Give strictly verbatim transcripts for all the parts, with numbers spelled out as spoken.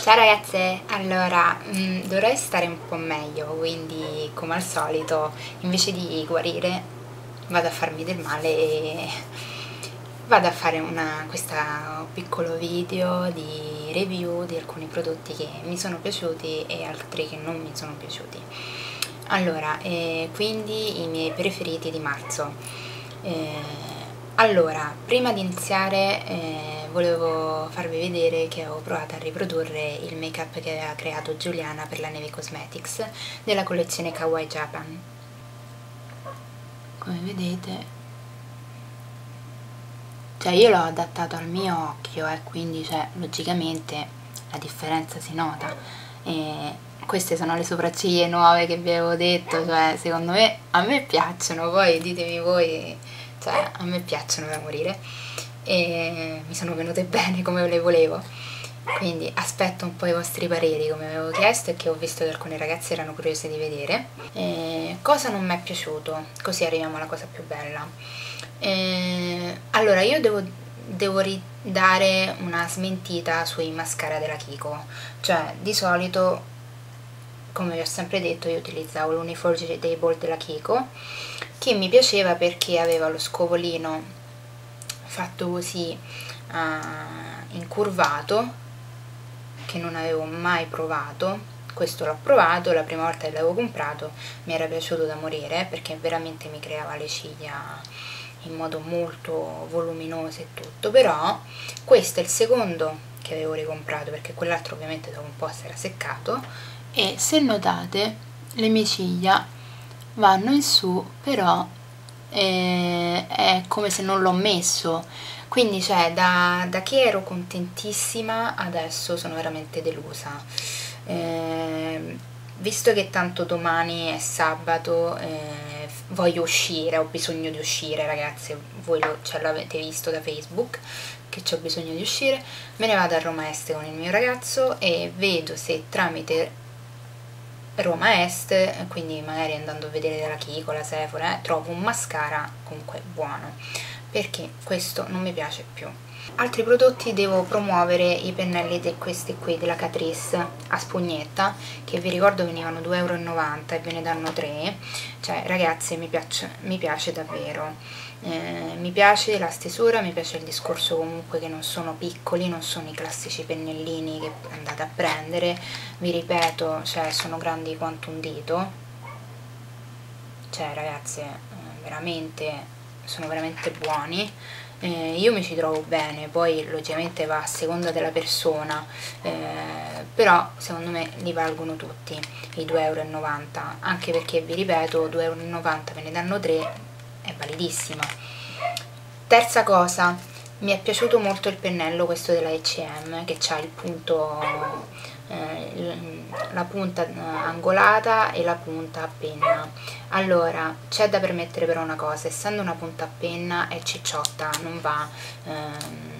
Ciao ragazze, allora mh, dovrei stare un po' meglio, quindi come al solito invece di guarire vado a farmi del male e vado a fare una, questo piccolo video di review di alcuni prodotti che mi sono piaciuti e altri che non mi sono piaciuti. Allora, eh, quindi i miei preferiti di marzo. Eh, allora, prima di iniziare eh, volevo farvi vedere che ho provato a riprodurre il make up che aveva creato Giuliana per la Neve Cosmetics della collezione Kawaii Japan. Come vedete, cioè io l'ho adattato al mio occhio e eh, quindi cioè, logicamente la differenza si nota. E queste sono le sopracciglia nuove che vi avevo detto, cioè secondo me a me piacciono, poi ditemi voi, cioè a me piacciono da morire e mi sono venute bene come le volevo, quindi aspetto un po' i vostri pareri come avevo chiesto e che ho visto che alcune ragazze erano curiose di vedere. E cosa non mi è piaciuto, così arriviamo alla cosa più bella. E allora io devo, devo ridare una smentita sui mascara della Kiko, cioè di solito, come vi ho sempre detto, io utilizzavo l'Uniforgettable della Kiko, che mi piaceva perché aveva lo scovolino fatto così uh, incurvato, che non avevo mai provato. Questo l'ho provato, la prima volta che l'avevo comprato mi era piaciuto da morire perché veramente mi creava le ciglia in modo molto voluminoso e tutto, però questo è il secondo che avevo ricomprato perché quell'altro ovviamente dopo un po' si era seccato e se notate le mie ciglia vanno in su, però eh, è come se non l'ho messo, quindi cioè da, da che ero contentissima adesso sono veramente delusa. Eh, visto che tanto domani è sabato, eh, voglio uscire, ho bisogno di uscire ragazzi, voi lo, cioè, l'avete visto da Facebook che ho bisogno di uscire, me ne vado a Roma Est con il mio ragazzo e vedo se tramite Roma Est, quindi magari andando a vedere dalla Kiko, la Sephora, eh, trovo un mascara comunque buono, perché questo non mi piace più. Altri prodotti devo promuovere i pennelli di questi qui della Catrice a spugnetta, che vi ricordo venivano due e novanta euro e ve ne danno tre, cioè ragazzi mi piace, mi piace davvero. Eh, mi piace la stesura, mi piace il discorso comunque che non sono piccoli, non sono i classici pennellini che andate a prendere, vi ripeto, cioè sono grandi quanto un dito, cioè ragazzi eh, veramente sono veramente buoni. Eh, io mi ci trovo bene, poi logicamente va a seconda della persona, eh, però secondo me li valgono tutti i due e novanta euro, anche perché vi ripeto due e novanta euro ve ne danno tre, è validissima. Terza cosa, mi è piaciuto molto il pennello questo della H e M che ha il punto eh, la punta eh, angolata e la punta a penna. Allora c'è da permettere però una cosa, essendo una punta a penna è cicciotta, non va ehm,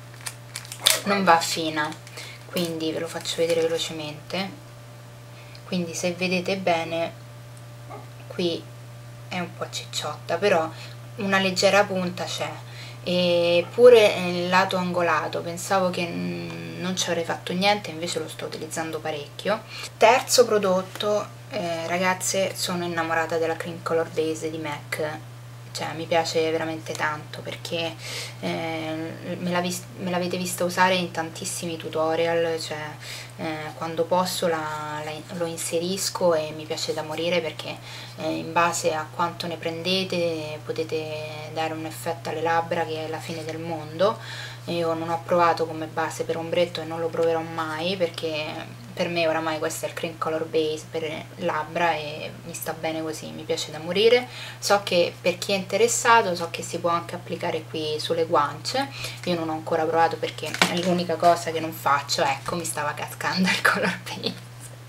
non va fina, quindi ve lo faccio vedere velocemente. Quindi se vedete bene qui è un po' cicciotta, però una leggera punta c'è, e pure il lato angolato pensavo che non ci avrei fatto niente, invece lo sto utilizzando parecchio. Terzo prodotto, eh, ragazze, sono innamorata della Cream Color Base di MAC, cioè mi piace veramente tanto perché eh, me l'avete vista usare in tantissimi tutorial, cioè eh, quando posso la, la, lo inserisco e mi piace da morire perché eh, in base a quanto ne prendete potete dare un effetto alle labbra che è la fine del mondo. Io non ho provato come base per ombretto e non lo proverò mai perché per me oramai questo è il Cream Color Base per labbra e mi sta bene così, mi piace da morire. So che per chi è interessato, so che si può anche applicare qui sulle guance, io non ho ancora provato perché è l'unica cosa che non faccio, ecco mi stava cascando il Color Base.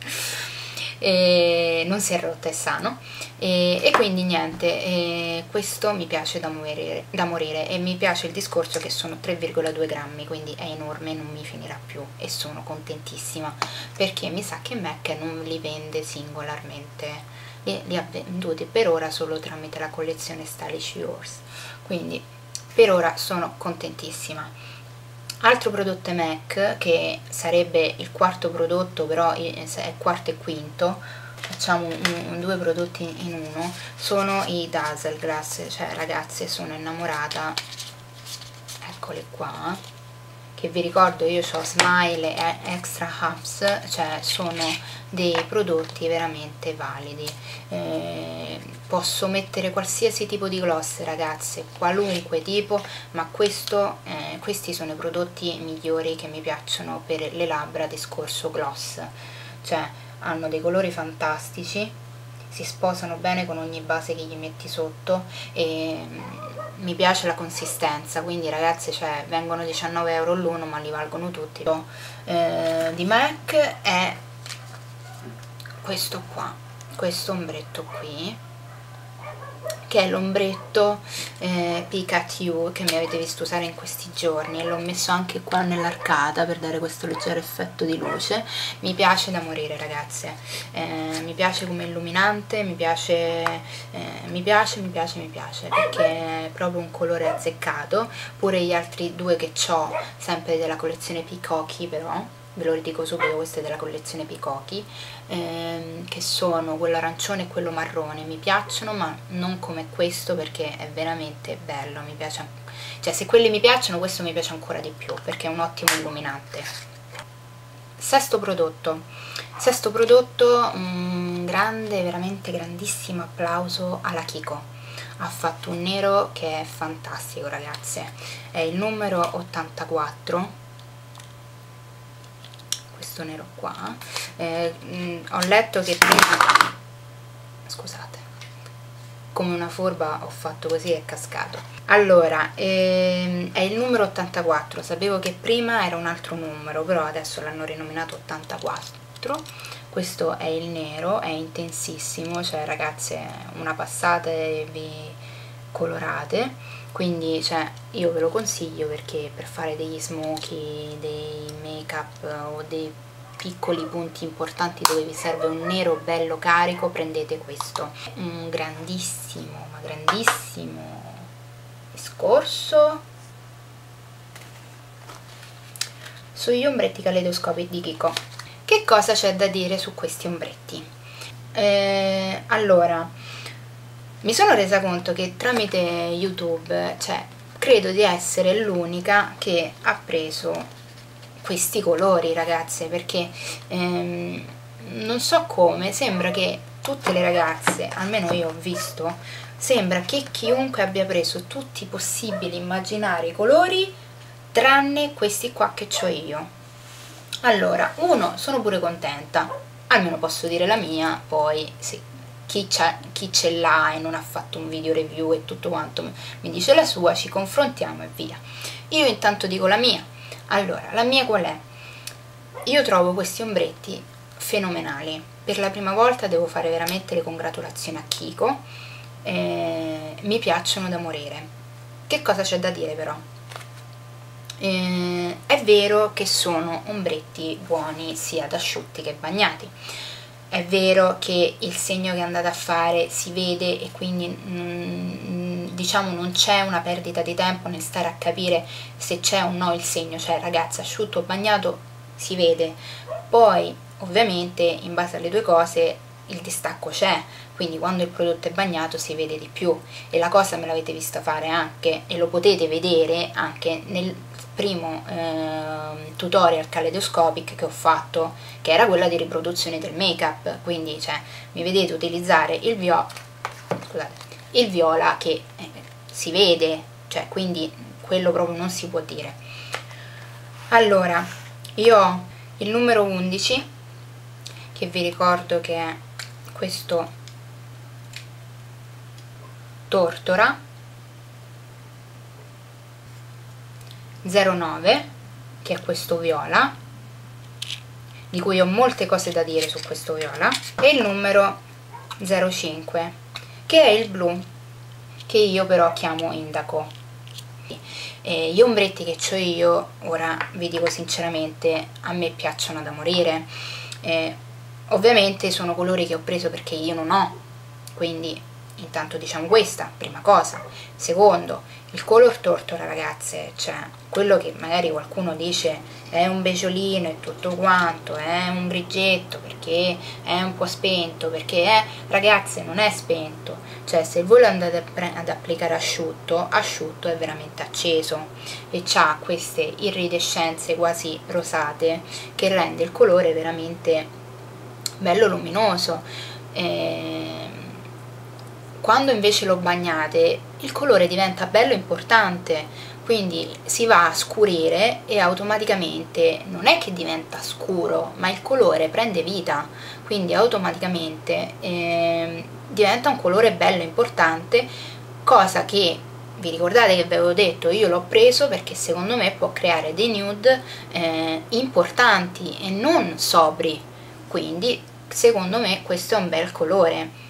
E non si è rotto, è sano, e, e quindi niente, e questo mi piace da morire, da morire e mi piace il discorso che sono tre virgola due grammi, quindi è enorme, non mi finirà più e sono contentissima perché mi sa che MAC non li vende singolarmente, li, li ha venduti per ora solo tramite la collezione Stylish Yours, quindi per ora sono contentissima. Altro prodotto M A C, che sarebbe il quarto prodotto, però è quarto e quinto, facciamo un, un, due prodotti in uno, sono i Dazzleglass. Cioè ragazze, sono innamorata, eccoli qua, che vi ricordo io ho Smile e Extra Hubs, cioè sono dei prodotti veramente validi. Eh, posso mettere qualsiasi tipo di gloss, ragazze, qualunque tipo, ma questo, eh, questi sono i prodotti migliori che mi piacciono per le labbra di scorso gloss. Cioè hanno dei colori fantastici, si sposano bene con ogni base che gli metti sotto e mi piace la consistenza, quindi ragazze, cioè vengono diciannove euro l'uno ma li valgono tutti. Eh, di M A C è questo qua, questo ombretto qui, che è l'ombretto eh, Peak at You, che mi avete visto usare in questi giorni, e l'ho messo anche qua nell'arcata per dare questo leggero effetto di luce. Mi piace da morire, ragazze, eh, mi piace come illuminante, mi piace, eh, mi piace, mi piace, mi piace, perché è proprio un colore azzeccato. Pure gli altri due che ho, sempre della collezione Peacocky, però ve lo ridico subito, questo è della collezione Peacocky, ehm, che sono quello arancione e quello marrone, mi piacciono, ma non come questo, perché è veramente bello, mi piace, cioè se quelli mi piacciono, questo mi piace ancora di più, perché è un ottimo illuminante. Sesto prodotto, sesto prodotto, un grande, veramente grandissimo applauso alla Kiko. Ha fatto un nero che è fantastico, ragazze, è il numero ottantaquattro, nero qua. Eh, mh, ho letto che prima, scusate, come una furba ho fatto così e è cascato. Allora, ehm, è il numero ottantaquattro, sapevo che prima era un altro numero, però adesso l'hanno rinominato ottantaquattro. Questo è il nero, è intensissimo, cioè ragazze, una passata e vi colorate, quindi cioè io ve lo consiglio, perché per fare degli smoky, dei make up o dei piccoli punti importanti dove vi serve un nero bello carico, prendete questo. Un grandissimo, ma grandissimo discorso sugli ombretti caleidoscopici di Kiko. Che cosa c'è da dire su questi ombretti? Eh, allora, mi sono resa conto che tramite YouTube, cioè, credo di essere l'unica che ha preso questi colori, ragazze, perché ehm, non so come, sembra che tutte le ragazze, almeno io ho visto, sembra che chiunque abbia preso tutti i possibili immaginari colori tranne questi qua che ho io. Allora, uno, sono pure contenta, almeno posso dire la mia, poi sì, chi, chi ce l'ha e non ha fatto un video review e tutto quanto mi dice la sua, ci confrontiamo e via. Io intanto dico la mia. Allora, la mia qual è? Io trovo questi ombretti fenomenali. Per la prima volta devo fare veramente le congratulazioni a Kiko, eh, mi piacciono da morire. Che cosa c'è da dire però? Eh, è vero che sono ombretti buoni sia ad asciutti che bagnati, è vero che il segno che andate a fare si vede e quindi mm, diciamo non c'è una perdita di tempo nel stare a capire se c'è o no il segno, cioè ragazzi, asciutto o bagnato si vede. Poi ovviamente in base alle due cose il distacco c'è, quindi quando il prodotto è bagnato si vede di più, e la cosa me l'avete vista fare anche, e lo potete vedere anche nel primo eh, tutorial Kaleidoscopic che ho fatto, che era quella di riproduzione del make up, quindi cioè mi vedete utilizzare il viola, scusate, il viola che eh, si vede, cioè quindi quello proprio non si può dire. Allora, io ho il numero undici, che vi ricordo che è questo tortora, zero nove, che è questo viola, di cui ho molte cose da dire su questo viola, e il numero zero cinque, che è il blu, che io però chiamo indaco. E gli ombretti che ho io, ora vi dico sinceramente, a me piacciono da morire. Eh, ovviamente sono colori che ho preso perché io non ho, quindi intanto diciamo questa, prima cosa. Secondo, il color tortora, ragazze, cioè quello che magari qualcuno dice è un beciolino e tutto quanto, è un grigetto perché è un po' spento, perché è, ragazze, non è spento, cioè se voi lo andate ad applicare asciutto, asciutto è veramente acceso e ha queste iridescenze quasi rosate che rende il colore veramente bello luminoso. E quando invece lo bagnate il colore diventa bello importante, quindi si va a scurire e automaticamente non è che diventa scuro, ma il colore prende vita, quindi automaticamente eh, diventa un colore bello importante, cosa che vi ricordate che vi avevo detto, io l'ho preso perché secondo me può creare dei nude eh, importanti e non sobri, quindi secondo me questo è un bel colore.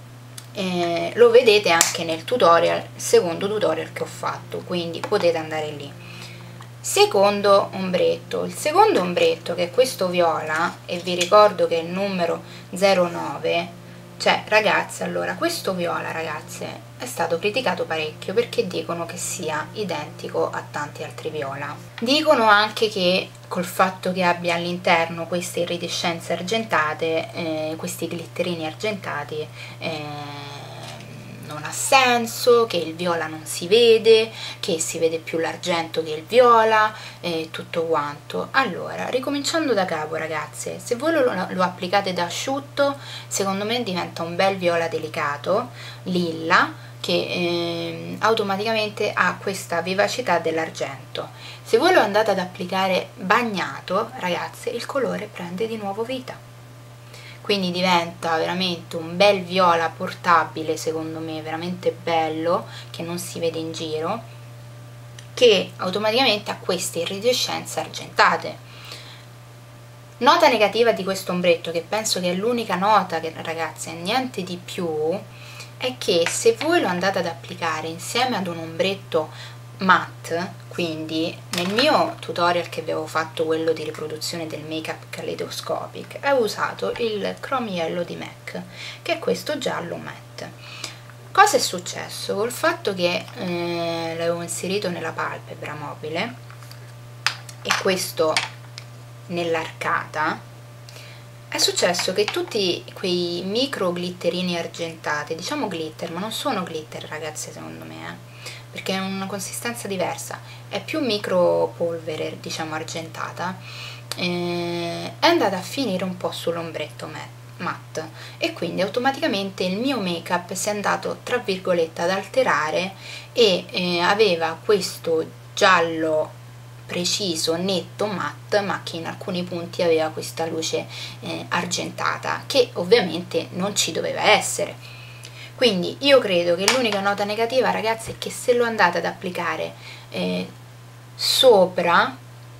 Eh, lo vedete anche nel tutorial, secondo tutorial che ho fatto, quindi potete andare lì. Secondo ombretto, il secondo ombretto, che è questo viola, e vi ricordo che è il numero zero nove, cioè ragazze, allora questo viola, ragazze, è stato criticato parecchio perché dicono che sia identico a tanti altri viola. Dicono anche che col fatto che abbia all'interno queste iridescenze argentate, eh, questi glitterini argentati, eh, non ha senso, che il viola non si vede, che si vede più l'argento che il viola e tutto quanto. Allora, ricominciando da capo, ragazze, se voi lo, lo applicate da asciutto, secondo me diventa un bel viola delicato, lilla, che eh, automaticamente ha questa vivacità dell'argento. Se voi lo andate ad applicare bagnato, ragazze, il colore prende di nuovo vita, quindi diventa veramente un bel viola portabile, secondo me veramente bello, che non si vede in giro, che automaticamente ha queste iridescenze argentate. Nota negativa di questo ombretto, che penso che è l'unica nota, che ragazze, niente di più, è che se voi lo andate ad applicare insieme ad un ombretto matte, quindi nel mio tutorial che avevo fatto, quello di riproduzione del make up kaleidoscopic, ho usato il Chrome Yellow di MAC, che è questo giallo matte. Cosa è successo? Col fatto che eh, l'avevo inserito nella palpebra mobile e questo nell'arcata, è successo che tutti quei micro glitterini argentati, diciamo glitter, ma non sono glitter, ragazze, secondo me, eh, perché è una consistenza diversa, è più micro polvere, diciamo argentata, eh, è andata a finire un po' sull'ombretto matte e quindi automaticamente il mio make up si è andato tra virgolette ad alterare e eh, aveva questo giallo preciso, netto, matte, ma che in alcuni punti aveva questa luce eh, argentata, che ovviamente non ci doveva essere. Quindi io credo che l'unica nota negativa, ragazzi, è che se lo andate ad applicare eh, sopra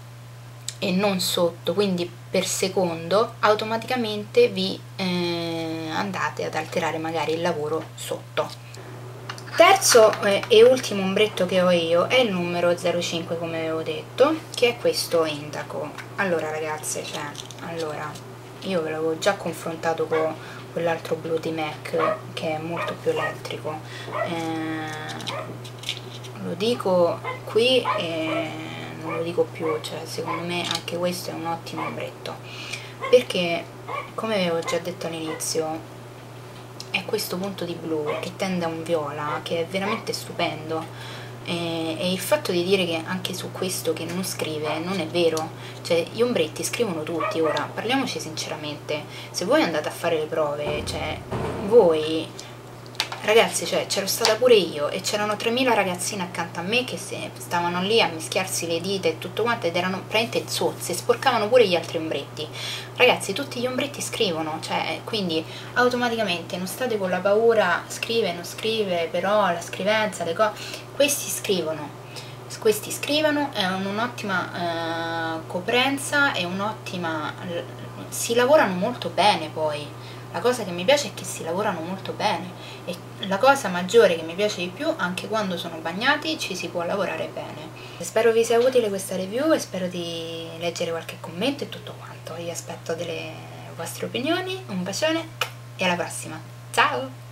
e non sotto, quindi per secondo, automaticamente vi eh, andate ad alterare magari il lavoro sotto. Terzo eh, e ultimo ombretto che ho io è il numero zero cinque, come avevo detto, che è questo indaco. Allora ragazze, cioè, allora, io ve l'avevo già confrontato con quell'altro blu di MAC che è molto più elettrico, eh, lo dico qui e non lo dico più, cioè secondo me anche questo è un ottimo ombretto, perché come avevo già detto all'inizio è questo punto di blu che tende a un viola che è veramente stupendo, e, e il fatto di dire che anche su questo che non scrive non è vero, cioè gli ombretti scrivono tutti. Ora parliamoci sinceramente, se voi andate a fare le prove, cioè voi ragazzi, cioè c'ero stata pure io e c'erano tremila ragazzine accanto a me che se stavano lì a mischiarsi le dita e tutto quanto ed erano praticamente zozze, sporcavano pure gli altri ombretti. Ragazzi, tutti gli ombretti scrivono, cioè quindi automaticamente non state con la paura, scrive, non scrive, però la scrivenza, le cose, questi scrivono, questi scrivono, è un'ottima eh, coprenza e un'ottima, si lavorano molto bene poi. La cosa che mi piace è che si lavorano molto bene e la cosa maggiore che mi piace di più, anche quando sono bagnati ci si può lavorare bene. Spero vi sia utile questa review e spero di leggere qualche commento e tutto quanto. Io aspetto delle vostre opinioni, un bacione e alla prossima, ciao!